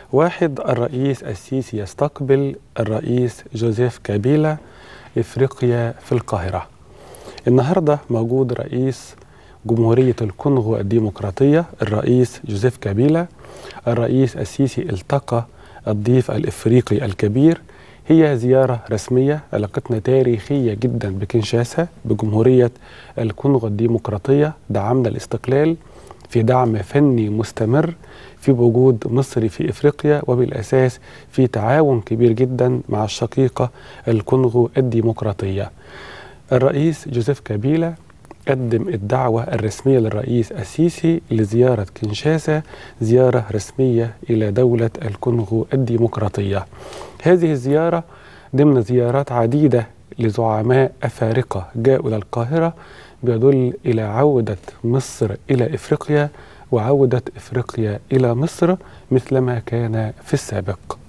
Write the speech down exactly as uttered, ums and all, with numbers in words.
واحد، الرئيس السيسي يستقبل الرئيس جوزيف كابيلا إفريقيا في القاهرة. النهاردة موجود رئيس جمهورية الكونغو الديمقراطية الرئيس جوزيف كابيلا. الرئيس السيسي التقى الضيف الإفريقي الكبير. هي زيارة رسمية، علاقتنا تاريخية جدا بكنشاسا بجمهورية الكونغو الديمقراطية. دعمنا الاستقلال في دعم فني مستمر، في وجود مصري في إفريقيا، وبالأساس في تعاون كبير جدا مع الشقيقة الكونغو الديمقراطية. الرئيس جوزيف كابيلا قدم الدعوة الرسمية للرئيس السيسي لزيارة كنشاسا، زيارة رسمية إلى دولة الكونغو الديمقراطية. هذه الزيارة ضمن زيارات عديدة لزعماء أفارقة جاءوا إلى القاهرة، بيدل إلى عودة مصر إلى إفريقيا وعودة إفريقيا إلى مصر مثلما كان في السابق.